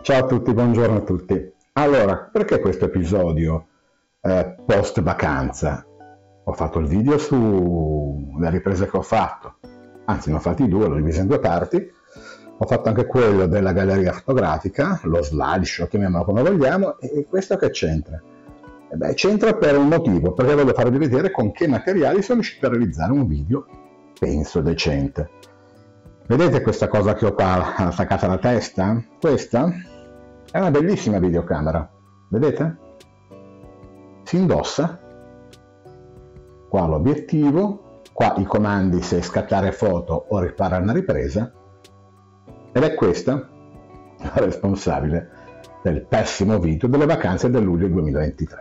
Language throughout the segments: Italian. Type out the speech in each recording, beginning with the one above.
Ciao a tutti, buongiorno a tutti. Allora, perché questo episodio post vacanza? Ho fatto il video sulle riprese che ho fatto, anzi ne ho fatti due, l'ho diviso in due parti. Ho fatto anche quello della galleria fotografica, lo slideshow, chiamiamolo come vogliamo, e questo che c'entra? C'entra per un motivo, perché voglio farvi vedere con che materiali sono riuscito a realizzare un video, penso, decente. Vedete questa cosa che ho qua attaccata alla testa? Questa è una bellissima videocamera, vedete? Si indossa, qua l'obiettivo, qua i comandi se scattare foto o riparare una ripresa, ed è questa la responsabile del pessimo video delle vacanze del luglio 2023.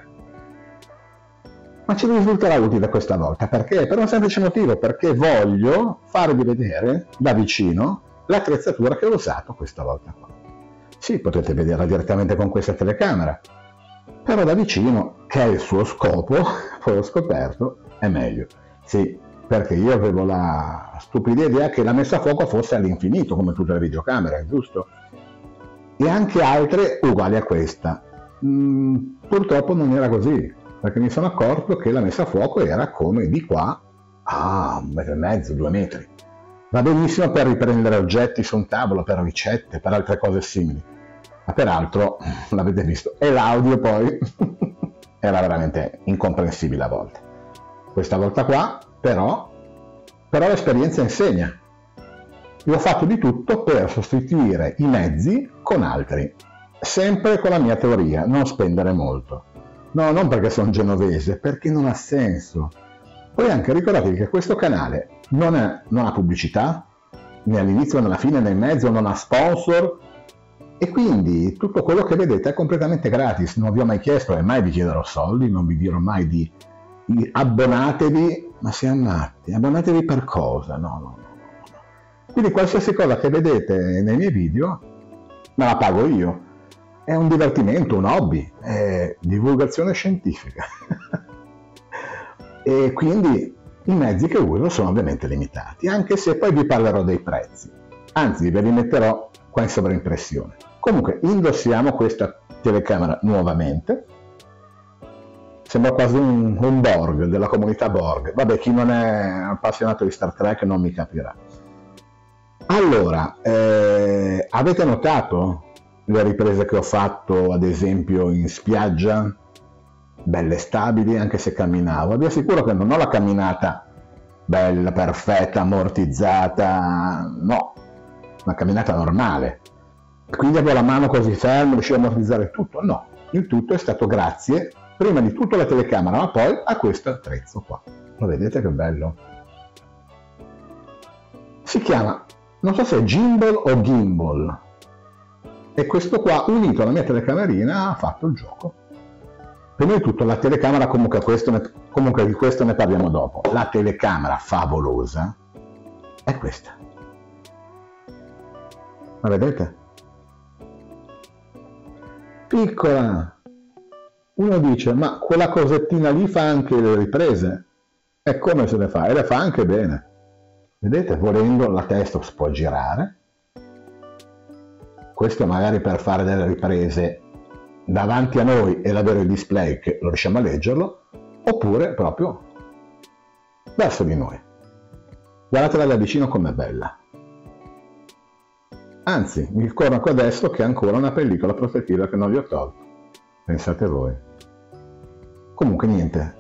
Ma ci risulterà utile questa volta, perché? Per un semplice motivo, perché voglio farvi vedere da vicino l'attrezzatura che ho usato questa volta qua. Sì, potete vederla direttamente con questa telecamera, però da vicino, che è il suo scopo, poi ho scoperto, è meglio. Sì, perché io avevo la stupida idea che la messa a fuoco fosse all'infinito, come tutte le videocamere, giusto? E anche altre uguali a questa. Purtroppo non era così, perché mi sono accorto che la messa a fuoco era come di qua a 1,5 metri, 2 metri. Va benissimo per riprendere oggetti su un tavolo, per ricette, per altre cose simili. Ma peraltro, l'avete visto, e l'audio poi era veramente incomprensibile a volte. Questa volta qua, però l'esperienza insegna. Io ho fatto di tutto per sostituire i mezzi con altri, sempre con la mia teoria, non spendere molto. No, non perché sono genovese, perché non ha senso. Poi anche ricordatevi che questo canale non ha pubblicità, né all'inizio, né alla fine, né in mezzo, non ha sponsor, e quindi tutto quello che vedete è completamente gratis. Non vi ho mai chiesto e mai vi chiederò soldi, non vi dirò mai di abbonatevi, ma siamo matti, abbonatevi per cosa? No. Quindi qualsiasi cosa che vedete nei miei video me la pago io. È un divertimento, un hobby, è divulgazione scientifica. E quindi i mezzi che uso sono ovviamente limitati, anche se poi vi parlerò dei prezzi. Anzi, ve li metterò qua in sovraimpressione. Comunque, indossiamo questa telecamera nuovamente. Sembra quasi un Borg, della comunità Borg. Vabbè, chi non è appassionato di Star Trek non mi capirà. Allora, avete notato le riprese che ho fatto, ad esempio, in spiaggia? Belle stabili, anche se camminavo. Vi assicuro che non ho la camminata bella, perfetta, ammortizzata, no, una camminata normale. Quindi avevo la mano così ferma, riuscivo a ammortizzare tutto? No, il tutto è stato grazie, prima di tutto alla telecamera, ma poi a questo attrezzo qua. Lo vedete che bello? Si chiama, non so se è gimbal o gimbal, e questo qua unito alla mia telecamerina ha fatto il gioco. Prima di tutto la telecamera, comunque di questo ne parliamo dopo. La telecamera favolosa è questa. La vedete? Piccola. Uno dice, ma quella cosettina lì fa anche le riprese? E come se le fa? E le fa anche bene. Vedete, volendo la testa si può girare. Questo magari per fare delle riprese davanti a noi e avere il display che lo riusciamo a leggerlo, oppure proprio verso di noi. Guardatela da vicino com'è bella. Anzi, mi ricordo anche adesso che ha ancora una pellicola protettiva che non vi ho tolto. Pensate voi. Comunque niente,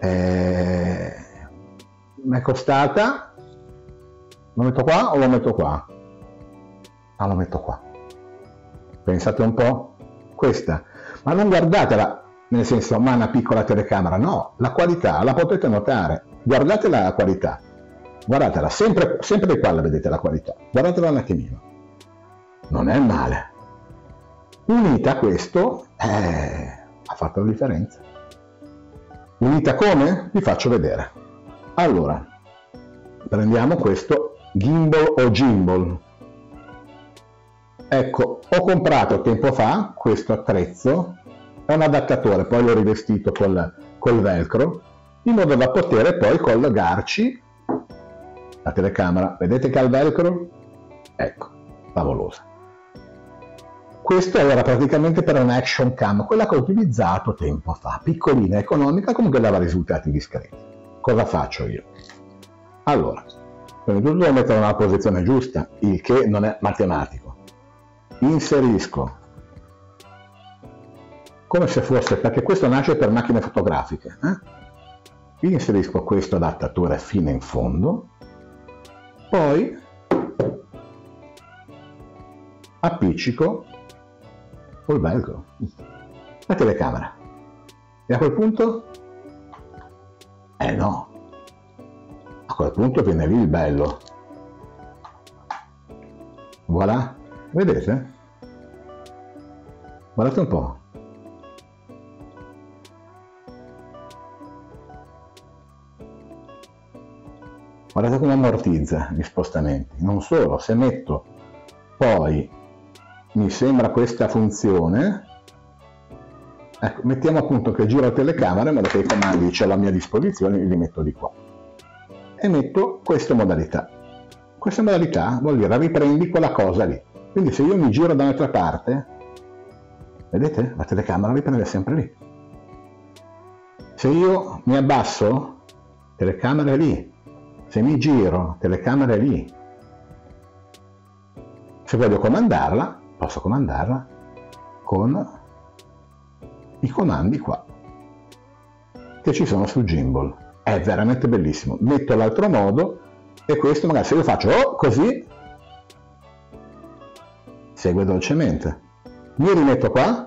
mi è costata. Lo metto qua o lo metto qua? Ah, lo metto qua. Pensate un po'. Questa. Ma non guardatela, nel senso, ma una piccola telecamera, no, la qualità la potete notare, guardate la qualità, guardatela, sempre di qua la vedete la qualità, guardatela un attimino, non è male. Unita a questo, ha fatto la differenza. Unita come? Vi faccio vedere. Allora, prendiamo questo gimbal o gimbal. Ecco, ho comprato tempo fa questo attrezzo, è un adattatore, poi l'ho rivestito col velcro, in modo da poter poi collegarci la telecamera. Vedete che ha il velcro? Ecco, favolosa. Questo era praticamente per una action cam, quella che ho utilizzato tempo fa, piccolina, economica, comunque dava risultati discreti. Cosa faccio io? Allora, prima di tutto devo mettere nella posizione giusta, il che non è matematico. Inserisco, come se fosse, perché questo nasce per macchine fotografiche, inserisco questo adattatore fino in fondo, poi appiccico col velcro la telecamera e a quel punto no, a quel punto viene lì il bello, voilà, vedete? Guardate un po', guardate come ammortizza gli spostamenti. Non solo, se metto poi mi sembra questa funzione, ecco, mettiamo appunto che giro la telecamera in modo che i comandi ce l'ho a mia disposizione, li metto di qua e metto questa modalità. Questa modalità vuol dire riprendi quella cosa lì, quindi se io mi giro da un'altra parte, vedete, la telecamera riprende sempre lì. Se io mi abbasso, telecamera è lì, se mi giro, telecamera è lì. Se voglio comandarla, posso comandarla con i comandi qua che ci sono sul gimbal. È veramente bellissimo. Metto l'altro modo e questo magari se io faccio così segue dolcemente. Mi rimetto qua.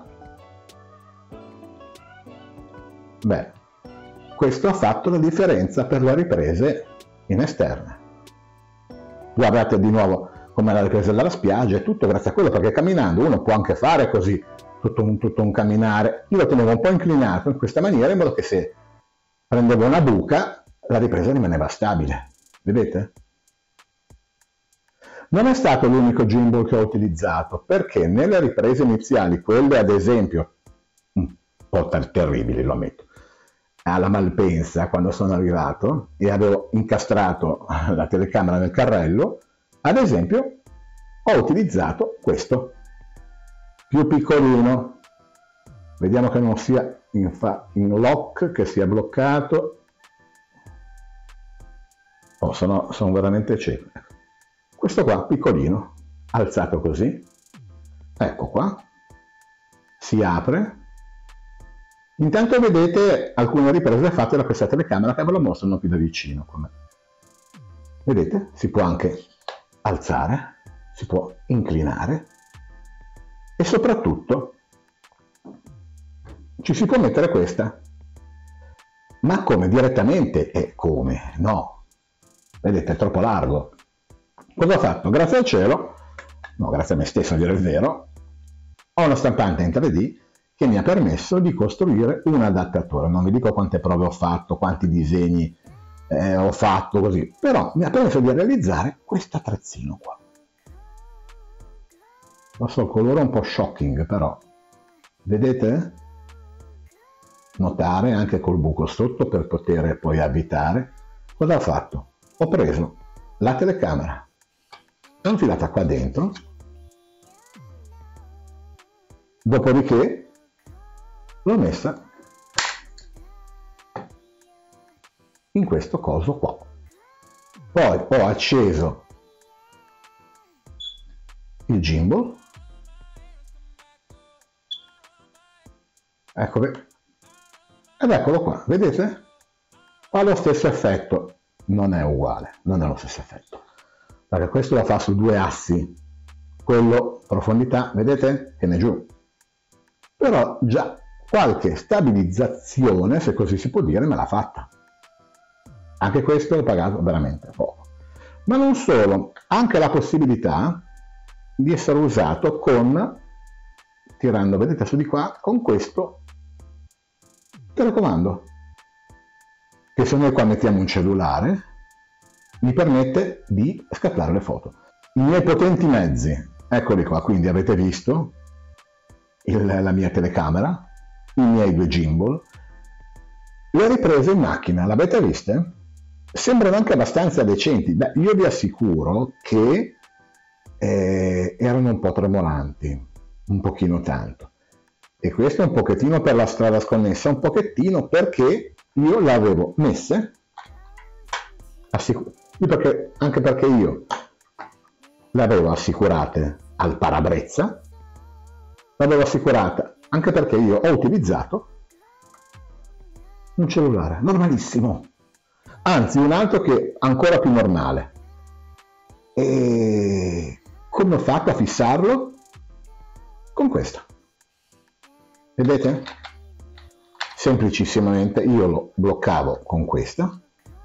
Beh, questo ha fatto la differenza per le riprese in esterna. Guardate di nuovo come la ripresa dalla spiaggia, è tutto grazie a quello, perché camminando uno può anche fare così, tutto un camminare. Io lo tenevo un po' inclinato in questa maniera, in modo che se prendevo una buca, la ripresa rimaneva stabile. Vedete? Non è stato l'unico gimbal che ho utilizzato, perché nelle riprese iniziali, quelle ad esempio, un po' terribili, lo ammetto, alla Malpensa, quando sono arrivato e avevo incastrato la telecamera nel carrello, ad esempio ho utilizzato questo, più piccolino, vediamo che non sia in lock, che sia bloccato, sono veramente cieco. Questo qua, piccolino, alzato così, ecco qua, si apre. Intanto vedete alcune riprese fatte da questa telecamera che ve lo mostrano più da vicino. Vedete? Si può anche alzare, si può inclinare e soprattutto ci si può mettere questa. Ma come? Direttamente? E come? No. Vedete, è troppo largo. Cosa ho fatto? Grazie al cielo, no, grazie a me stesso a dire il vero, ho una stampante in 3D che mi ha permesso di costruire un adattatore. Non vi dico quante prove ho fatto, quanti disegni ho fatto così, però mi ha permesso di realizzare questo attrezzino qua. Lo so, il colore è un po' shocking, però vedete? Notare anche col buco sotto per poter poi avvitare. Cosa ho fatto? Ho preso la telecamera, l'ho infilata qua dentro, dopodiché l'ho messa in questo coso qua. Poi ho acceso il gimbal, ecco, ed eccolo qua, vedete? Ha lo stesso effetto, non è uguale, non è lo stesso effetto, perché questo lo fa su due assi, quello profondità, vedete? Che ne è giù, però già qualche stabilizzazione, se così si può dire, me l'ha fatta. Anche questo l'ho pagato veramente poco. Ma non solo, anche la possibilità di essere usato con, tirando, vedete su di qua, con questo telecomando, che se noi qua mettiamo un cellulare, mi permette di scattare le foto. I miei potenti mezzi, eccoli qua, quindi avete visto la mia telecamera, i miei due gimbal, le riprese in macchina, l'avete viste? Sembrano anche abbastanza decenti. Beh, io vi assicuro che erano un po' tremolanti, un pochino tanto. E questo è un pochettino per la strada sconnessa, un pochettino perché io le avevo messe, anche perché io le avevo assicurate al parabrezza, l'avevo assicurata anche perché io ho utilizzato un cellulare normalissimo, anzi un altro che è ancora più normale. E come ho fatto a fissarlo? Con questo. Vedete? Semplicissimamente io lo bloccavo con questa,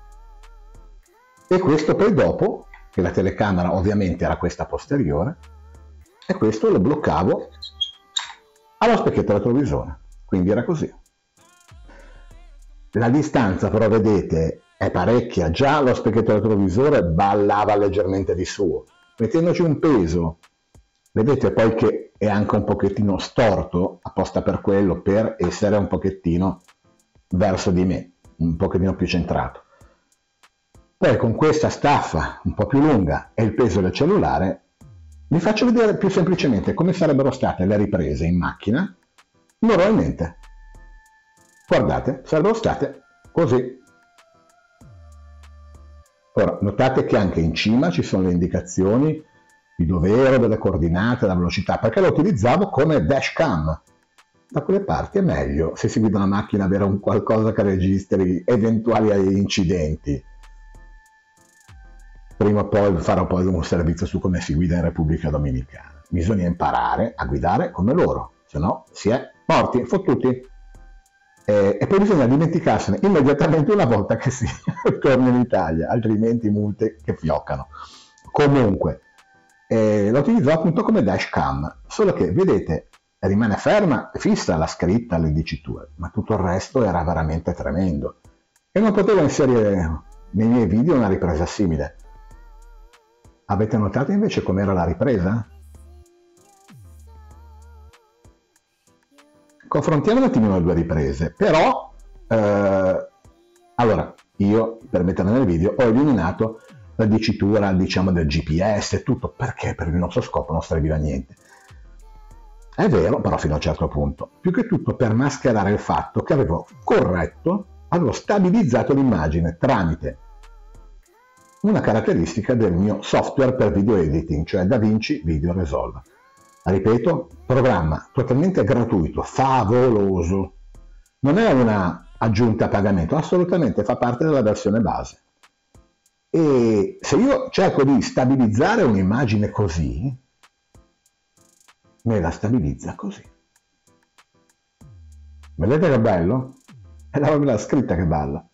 e questo poi dopo, che la telecamera ovviamente era questa posteriore, e questo lo bloccavo allo specchietto retrovisore, quindi era così. La distanza però vedete è parecchia, già lo specchietto retrovisore ballava leggermente di suo, mettendoci un peso, vedete poi che è anche un pochettino storto apposta per quello, per essere un pochettino verso di me, un pochettino più centrato. Poi con questa staffa un po' più lunga e il peso del cellulare vi faccio vedere più semplicemente come sarebbero state le riprese in macchina normalmente. Guardate, sarebbero state così. Ora, notate che anche in cima ci sono le indicazioni di dove ero, delle coordinate, la velocità, perché lo utilizzavo come dashcam. Da quelle parti è meglio, se si guida una macchina, avere un qualcosa che registri eventuali incidenti. Prima o poi farò poi un servizio su come si guida in Repubblica Dominicana. Bisogna imparare a guidare come loro, se no si è morti, fottuti. E poi bisogna dimenticarsene immediatamente una volta che si torna in Italia, altrimenti multe che fioccano. Comunque, lo utilizzo appunto come dashcam, solo che vedete rimane ferma, fissa la scritta, le diciture, ma tutto il resto era veramente tremendo. E non potevo inserire nei miei video una ripresa simile. Avete notato invece com'era la ripresa? Confrontiamo un attimino le due riprese, però allora io per metterla nel video ho eliminato la dicitura, diciamo, del GPS e tutto, perché per il nostro scopo non serviva a niente. È vero, però fino a un certo punto, più che tutto per mascherare il fatto che avevo stabilizzato l'immagine tramite una caratteristica del mio software per video editing, cioè DaVinci Video Resolve. Ripeto, programma totalmente gratuito, favoloso. Non è una aggiunta a pagamento, assolutamente fa parte della versione base. E se io cerco di stabilizzare un'immagine così, me la stabilizza così. Vedete che bello? È la scritta che balla.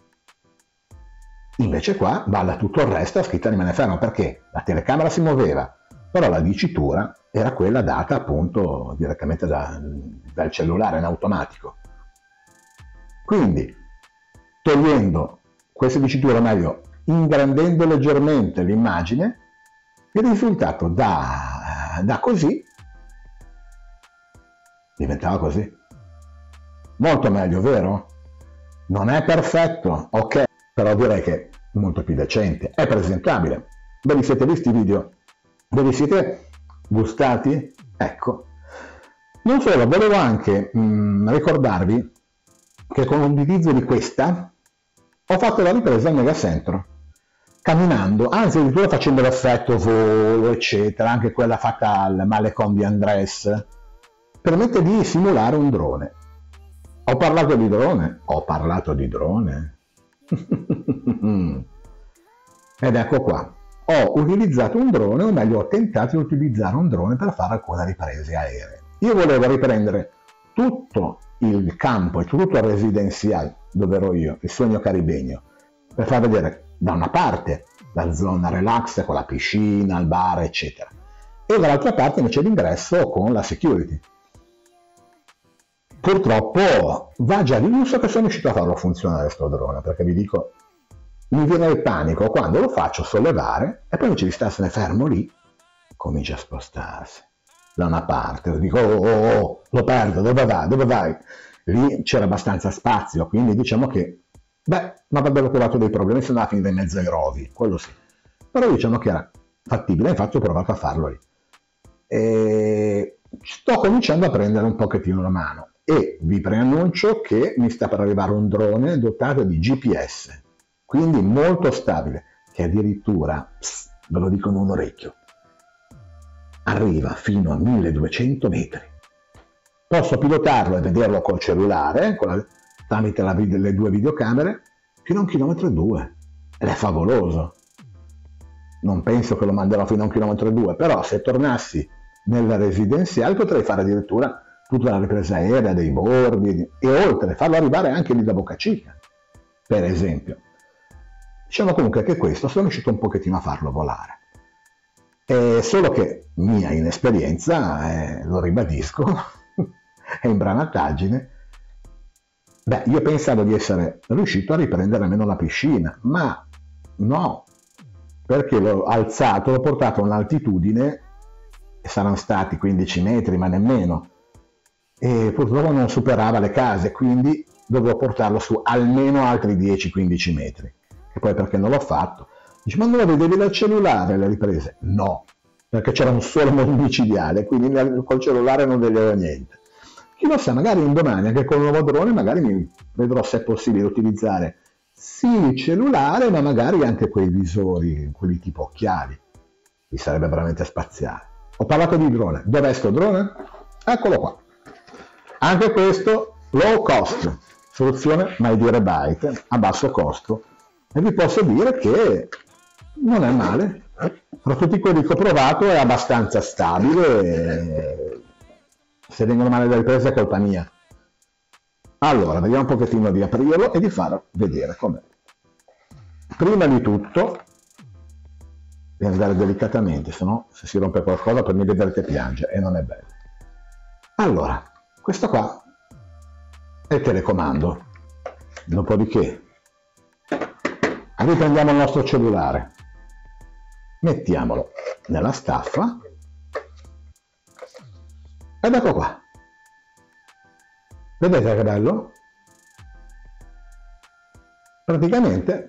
Invece qua balla tutto il resto, la scritta rimane ferma, perché la telecamera si muoveva, però la dicitura era quella data appunto direttamente dal cellulare in automatico. Quindi, togliendo queste diciture, o meglio, ingrandendo leggermente l'immagine, il risultato da così diventava così. Molto meglio, vero? Non è perfetto, ok, però direi che è molto più decente, è presentabile. Ve li siete visti i video? Ve li siete gustati? Ecco. Non solo, volevo anche ricordarvi che con l'utilizzo di questa ho fatto la ripresa al megacentro, camminando, anzi addirittura facendo l'effetto volo, eccetera, anche quella fatta al Malecon di Andrés, permette di simulare un drone. Ho parlato di drone? Ho parlato di drone. Ed ecco qua. Ho utilizzato un drone, o meglio ho tentato di utilizzare un drone per fare alcune riprese aeree. Io volevo riprendere tutto il campo e tutto il residenziale dove ero io, il Sogno Caribenio, per far vedere da una parte la zona relax con la piscina, il bar, eccetera, e dall'altra parte invece l'ingresso con la security. Purtroppo va già di lusso che sono riuscito a farlo funzionare sto drone, perché vi dico, mi viene il panico quando lo faccio sollevare e poi invece di starsene fermo lì, comincia a spostarsi da una parte, dico lo perdo, dove vai? Lì c'era abbastanza spazio, quindi diciamo che, ma avrebbero trovato dei problemi se andava a finire in mezzo ai rovi, quello sì, però diciamo che era fattibile, infatti ho provato a farlo lì. sto cominciando a prendere un pochettino la mano e vi preannuncio che mi sta per arrivare un drone dotato di GPS, quindi molto stabile, che addirittura, ve lo dico in un orecchio, arriva fino a 1200 metri. Posso pilotarlo e vederlo col cellulare, tramite le 2 videocamere, fino a 1,2 km. Ed è favoloso. Non penso che lo manderò fino a 1,2 km, però se tornassi nella residenziale potrei fare addirittura tutta la ripresa aerea dei bordi e oltre, farlo arrivare anche lì da Boca Chica, per esempio. Diciamo comunque che questo sono riuscito un pochettino a farlo volare. Solo che mia inesperienza, lo ribadisco, è imbranataggine. Beh, io pensavo di essere riuscito a riprendere almeno la piscina, ma no, perché l'ho alzato, l'ho portato a un'altitudine, saranno stati 15 metri, ma nemmeno, e purtroppo non superava le case, quindi dovevo portarlo su almeno altri 10-15 metri. E poi perché non l'ho fatto? Dice, ma non lo vedevi dal cellulare le riprese? No, perché c'era un solo modo micidiale, quindi col cellulare non vedevo niente. Chi lo sa, magari un domani anche con il nuovo drone magari mi vedrò se è possibile utilizzare sì il cellulare, ma magari anche quei visori, quelli tipo occhiali. Mi sarebbe veramente spaziale. Ho parlato di drone. Dov'è sto drone? Eccolo qua. Anche questo low cost, soluzione My Dear Byte, a basso costo. E vi posso dire che non è male. Tra tutti quelli che ho provato è abbastanza stabile. Se vengono male le riprese è colpa mia. Allora, vediamo un pochettino di aprirlo e di farlo vedere com'è. Prima di tutto, devi andare delicatamente, se no se si rompe qualcosa poi mi vedrete piangere e non è bello. Allora, questo qua è il telecomando. Dopodiché, riprendiamo il nostro cellulare, mettiamolo nella staffa ed ecco qua. Vedete che bello? Praticamente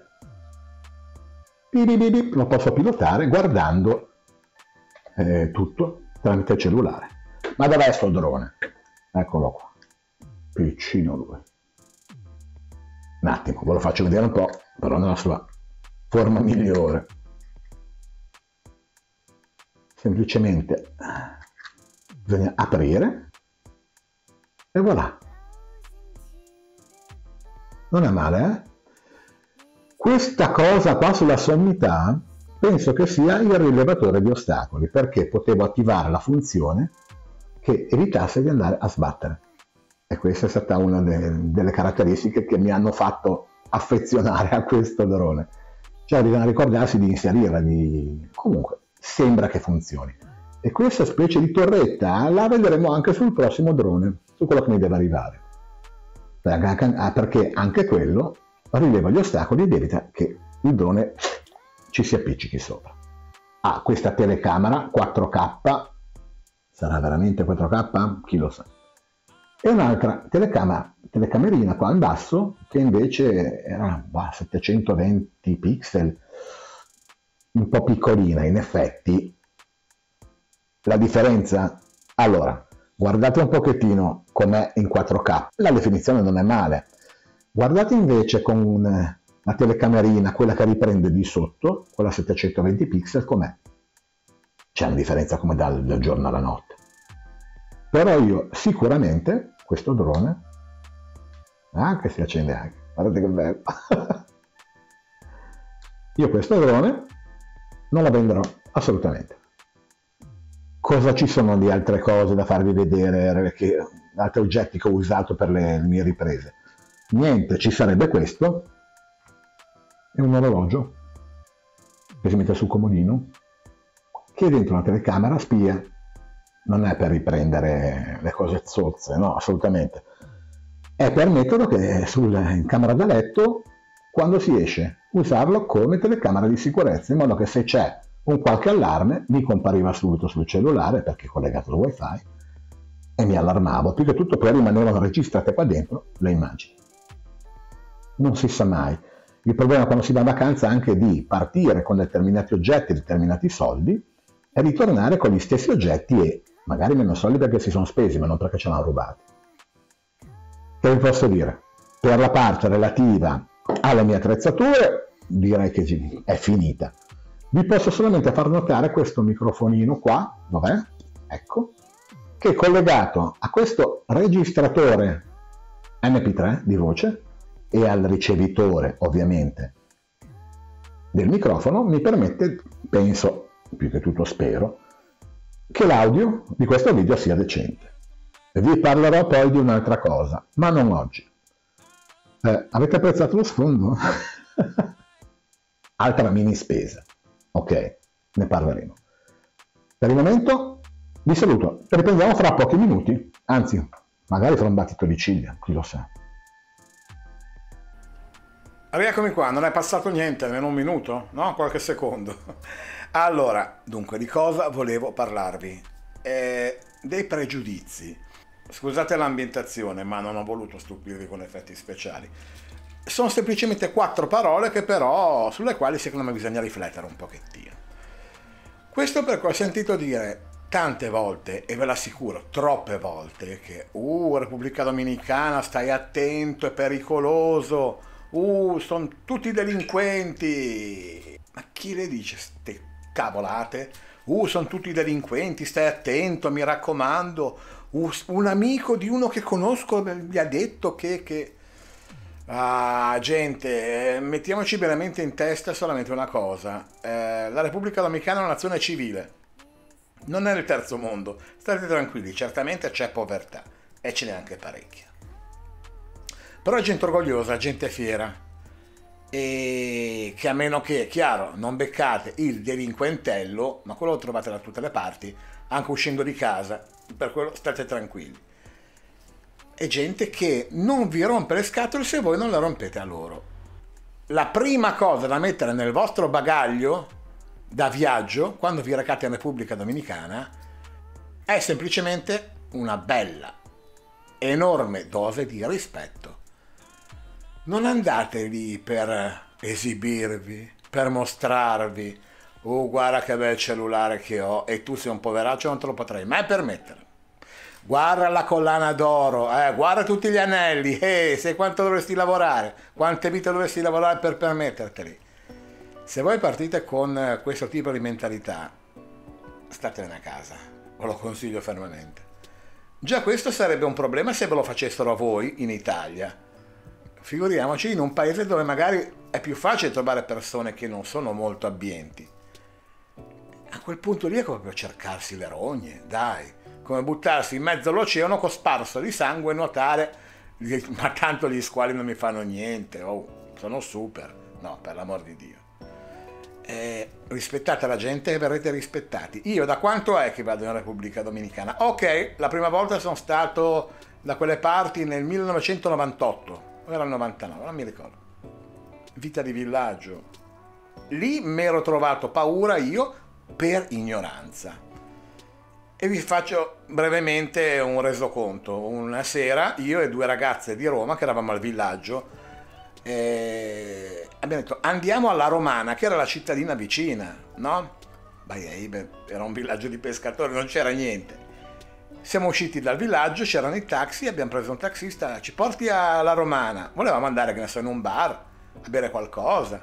lo posso pilotare guardando tutto tramite il cellulare. Ma dov'è sto drone? Eccolo qua, piccino lui. Un attimo, ve lo faccio vedere un po', però nella sua forma migliore. Semplicemente bisogna aprire e voilà. Non è male, eh? Questa cosa qua sulla sommità penso che sia il rilevatore di ostacoli, perché potevo attivare la funzione che evitasse di andare a sbattere. E questa è stata una delle caratteristiche che mi hanno fatto affezionare a questo drone. Cioè bisogna ricordarsi di inserirla, comunque sembra che funzioni. E questa specie di torretta la vedremo anche sul prossimo drone, su quello che mi deve arrivare. Perché anche quello rileva gli ostacoli ed evita che il drone ci si appiccichi sopra. Ha questa telecamera 4K, sarà veramente 4K? Chi lo sa. E un'altra telecamerina qua in basso che invece era 720 pixel, un po' piccolina. In effetti la differenza, allora guardate un pochettino com'è in 4K, la definizione non è male. Guardate invece con la telecamerina, quella che riprende di sotto, quella 720 pixel, com'è? C'è una differenza come dal giorno alla notte. Però io sicuramente questo drone, che si accende anche, guardate che bello, io questo drone non lo venderò assolutamente. Cosa ci sono di altre cose da farvi vedere, altri oggetti che ho usato per le mie riprese? Niente, ci sarebbe questo e un orologio che si mette sul comodino, che è dentro una telecamera spia. Non è per riprendere le cose zozze, no, assolutamente. È per metterlo che in camera da letto, quando si esce, usarlo come telecamera di sicurezza, in modo che se c'è un qualche allarme mi compariva subito sul cellulare, perché è collegato al wifi, e mi allarmavo, più che tutto poi rimanevano registrate qua dentro le immagini. Non si sa mai. Il problema quando si va in vacanza è anche di partire con determinati oggetti, determinati soldi, e ritornare con gli stessi oggetti e magari meno soldi perché si sono spesi, ma non perché ce l'hanno rubati. Che vi posso dire? Per la parte relativa alle mie attrezzature, direi che è finita. Vi posso solamente far notare questo microfonino qua, dov'è? Ecco, che è collegato a questo registratore MP3 di voce e al ricevitore, ovviamente, del microfono, mi permette, penso, più che tutto spero, che l'audio di questo video sia decente. Vi parlerò poi di un'altra cosa, ma non oggi. Avete apprezzato lo sfondo? Altra mini spesa. Ok, ne parleremo. Per il momento vi saluto, riprendiamo fra pochi minuti, anzi, magari fra un battito di ciglia, chi lo sa. Rieccomi qua, non è passato niente, nemmeno un minuto, no? Qualche secondo. Allora, dunque, di cosa volevo parlarvi? Dei pregiudizi. Scusate l'ambientazione, ma non ho voluto stupirvi con effetti speciali. Sono semplicemente 4 parole che però, sulle quali secondo me bisogna riflettere un pochettino. Questo perché ho sentito dire tante volte, e ve l'assicuro, troppe volte, che Repubblica Dominicana, stai attento, è pericoloso, sono tutti delinquenti. Ma chi le dice ste cavolate? Sono tutti delinquenti, stai attento, mi raccomando. Un amico di uno che conosco mi ha detto che... Ah, gente, mettiamoci veramente in testa solamente una cosa. La Repubblica Dominicana è una nazione civile. Non è il terzo mondo. State tranquilli, certamente c'è povertà. E ce n'è anche parecchia. Però è gente orgogliosa, gente fiera. E che a meno che, chiaro, non beccate il delinquentello, ma quello lo trovate da tutte le parti, anche uscendo di casa, per quello state tranquilli. È gente che non vi rompe le scatole se voi non le rompete a loro. La prima cosa da mettere nel vostro bagaglio da viaggio, quando vi recate in Repubblica Dominicana, è semplicemente una bella, enorme dose di rispetto. Non andate lì per esibirvi, per mostrarvi, guarda che bel cellulare che ho, e tu sei un poveraccio, non te lo potrai mai permettere. Guarda la collana d'oro, guarda tutti gli anelli, sai quanto dovresti lavorare, quante vite dovresti lavorare per permetterteli. Se voi partite con questo tipo di mentalità, statene a casa, ve lo consiglio fermamente. Già questo sarebbe un problema se ve lo facessero a voi in Italia. Figuriamoci in un paese dove magari è più facile trovare persone che non sono molto abbienti. A quel punto lì è come per cercarsi le rogne, dai, come buttarsi in mezzo all'oceano cosparso di sangue e nuotare, ma tanto gli squali non mi fanno niente, sono super, no, per l'amor di Dio. Rispettate la gente e verrete rispettati. Io da quanto è che vado in Repubblica Dominicana? Ok, la prima volta sono stato da quelle parti nel 1998, o era il 99, non mi ricordo. Vita di villaggio. Lì mi ero trovato paura io per ignoranza. E vi faccio brevemente un resoconto. Una sera io e 2 ragazze di Roma che eravamo al villaggio abbiamo detto andiamo alla Romana, che era la cittadina vicina, no? Era un villaggio di pescatori, non c'era niente. Siamo usciti dal villaggio, c'erano i taxi, abbiamo preso un taxista, ci porti alla Romana. Volevamo andare, che ne so, in un bar a bere qualcosa.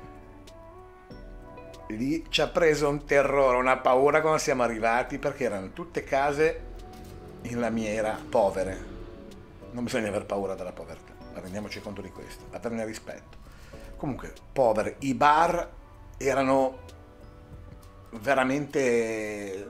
Lì ci ha preso un terrore, una paura quando siamo arrivati, perché erano tutte case in lamiera, povere. Non bisogna aver paura della povertà, ma rendiamoci conto di questo, averne rispetto. Comunque, povere. I bar erano veramente...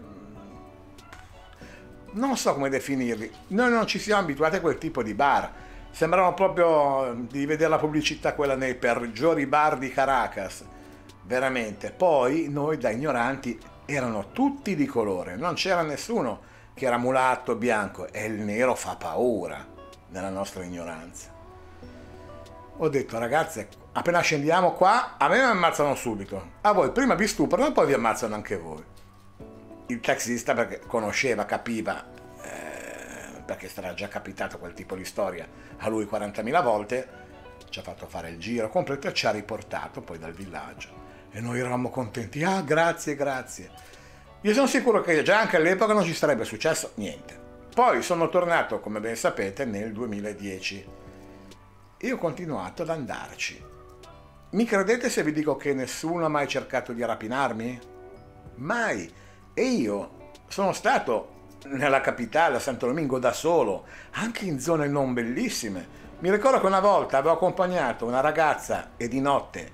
non so come definirli. Noi non ci siamo abituati a quel tipo di bar. Sembravano proprio di vedere la pubblicità quella nei peggiori bar di Caracas. Veramente. Poi noi da ignoranti erano tutti di colore. Non c'era nessuno che era mulatto, bianco. E il nero fa paura nella nostra ignoranza. Ho detto ragazze, appena scendiamo qua, a me mi ammazzano subito. A voi prima vi stuprano e poi vi ammazzano anche voi. Il taxista, perché conosceva, capiva, perché sarà già capitato quel tipo di storia a lui 40.000 volte, ci ha fatto fare il giro completo e ci ha riportato poi dal villaggio. E noi eravamo contenti, grazie, grazie. Io sono sicuro che già anche all'epoca non ci sarebbe successo niente. Poi sono tornato, come ben sapete, nel 2010 e ho continuato ad andarci. Mi credete se vi dico che nessuno ha mai cercato di rapinarmi? Mai! E io sono stato nella capitale, a Santo Domingo, da solo, anche in zone non bellissime. Mi ricordo che una volta avevo accompagnato una ragazza e di notte,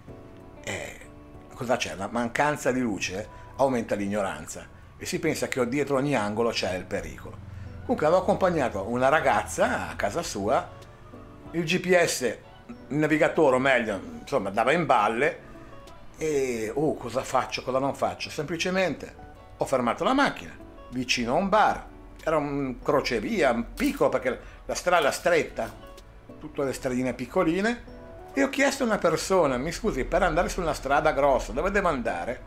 cosa c'è? La mancanza di luce aumenta l'ignoranza e si pensa che dietro ogni angolo c'è il pericolo. Comunque avevo accompagnato una ragazza a casa sua, il GPS, il navigatore, o meglio, insomma, dava in balle e cosa faccio, cosa non faccio? Semplicemente ho fermato la macchina vicino a un bar, era un crocevia, un piccolo perché la strada stretta, tutte le stradine piccoline, e ho chiesto a una persona, mi scusi, per andare su una strada grossa, dove devo andare?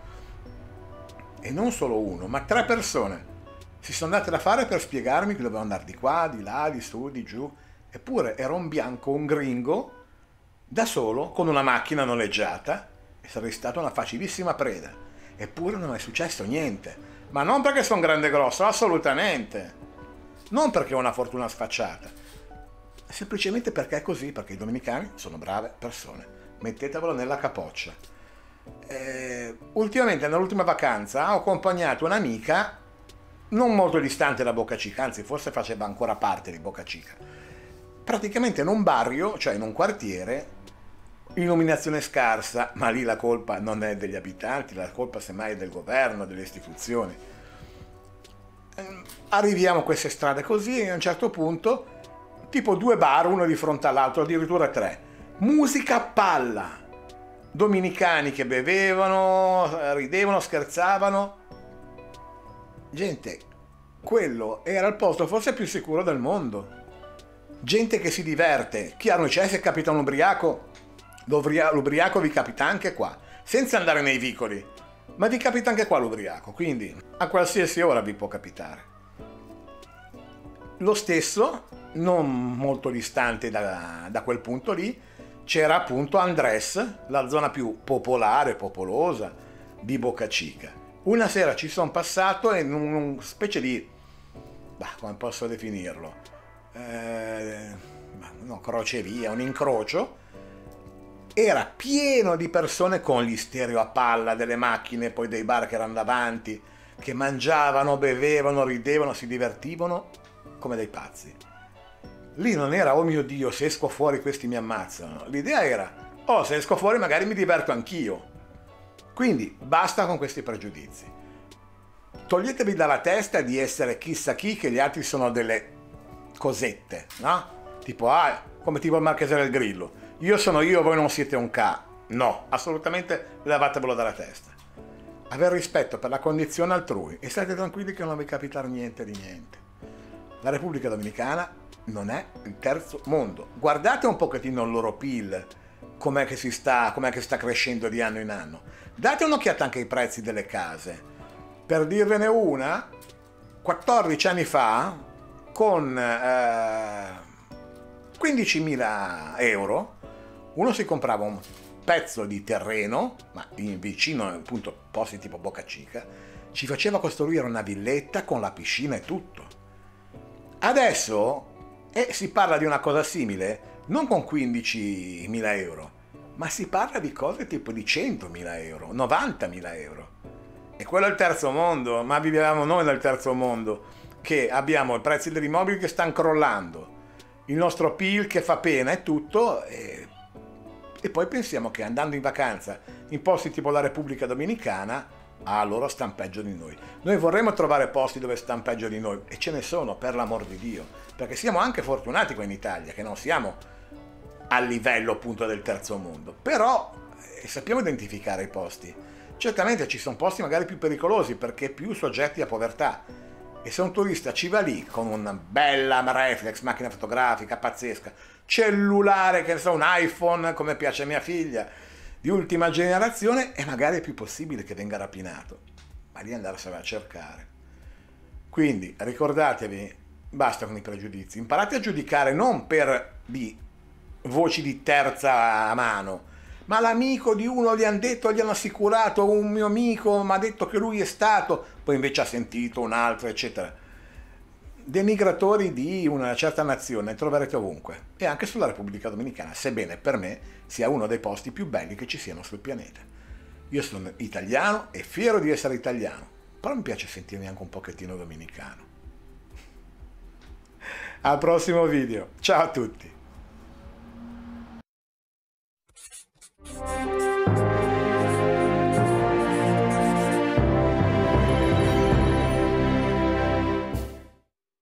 E non solo uno, ma 3 persone si sono date da fare per spiegarmi che dovevo andare di qua, di là, di su, di giù, eppure era un bianco, un gringo, da solo, con una macchina noleggiata, e sarei stata una facilissima preda, eppure non è successo niente. Ma non perché sono grande e grosso, assolutamente. Non perché ho una fortuna sfacciata. Semplicemente perché è così, perché i dominicani sono brave persone. Mettetevelo nella capoccia. Ultimamente, nell'ultima vacanza, ho accompagnato un'amica non molto distante da Boca Chica, anzi forse faceva ancora parte di Boca Chica. Praticamente in un barrio, cioè in un quartiere, illuminazione scarsa, ma lì la colpa non è degli abitanti, la colpa semmai è del governo, delle istituzioni. Arriviamo a queste strade così e a un certo punto, tipo 2 bar, uno di fronte all'altro, addirittura 3. Musica a palla, dominicani che bevevano, ridevano, scherzavano. Gente, quello era il posto forse più sicuro del mondo. Gente che si diverte. Chiaro c'è, se capita un ubriaco, l'ubriaco vi capita anche qua, senza andare nei vicoli, ma vi capita anche qua l'ubriaco, quindi a qualsiasi ora vi può capitare. Lo stesso, non molto distante da quel punto lì, c'era appunto Andrés, la zona più popolare, popolosa di Boca Chica. Una sera ci sono passato in una specie di, come posso definirlo? No, crocevia, un incrocio. Era pieno di persone con gli stereo a palla delle macchine, poi dei bar che erano davanti, che mangiavano, bevevano, ridevano, si divertivano come dei pazzi. Lì non era, oh mio Dio, se esco fuori questi mi ammazzano. L'idea era, se esco fuori magari mi diverto anch'io. Quindi basta con questi pregiudizi. Toglietevi dalla testa di essere chissà chi, che gli altri sono delle cosette, no? Tipo, come tipo il Marchese del Grillo. Io sono io, voi non siete un ca. No, assolutamente levatevelo dalla testa. Aver rispetto per la condizione altrui e state tranquilli che non vi capiterà niente di niente. La Repubblica Dominicana non è il terzo mondo. Guardate un pochettino il loro PIL, com'è che sta crescendo di anno in anno. Date un'occhiata anche ai prezzi delle case. Per dirvene una, 14 anni fa, con 15.000 euro, uno si comprava un pezzo di terreno, ma vicino appunto posti tipo Boca Chica, ci faceva costruire una villetta con la piscina e tutto. Adesso si parla di una cosa simile, non con 15.000 euro, ma si parla di cose tipo di 100.000 euro, 90.000 euro. E quello è il terzo mondo, ma viviamo noi nel terzo mondo, che abbiamo i prezzi degli immobili che stanno crollando, il nostro PIL che fa pena e tutto, e poi pensiamo che andando in vacanza in posti tipo la Repubblica Dominicana, loro stanno peggio di noi. Noi vorremmo trovare posti dove stanno peggio di noi, e ce ne sono, per l'amor di Dio, perché siamo anche fortunati qua in Italia, che non siamo a livello appunto del terzo mondo, però sappiamo identificare i posti. Certamente ci sono posti magari più pericolosi perché più soggetti a povertà, e se un turista ci va lì con una bella reflex, macchina fotografica pazzesca, cellulare, che ne so, un iPhone come piace a mia figlia, di ultima generazione, e magari è più possibile che venga rapinato, ma lì andarsela a cercare. Quindi ricordatevi, basta con i pregiudizi, imparate a giudicare non per di voci di terza mano, ma l'amico di uno gli hanno detto, gli hanno assicurato, un mio amico mi ha detto che lui è stato, poi invece ha sentito un altro, eccetera. Denigratori di una certa nazione troverete ovunque, e anche sulla Repubblica Dominicana, sebbene per me sia uno dei posti più belli che ci siano sul pianeta. Io sono italiano e fiero di essere italiano, però mi piace sentirmi anche un pochettino dominicano. Al prossimo video, ciao a tutti!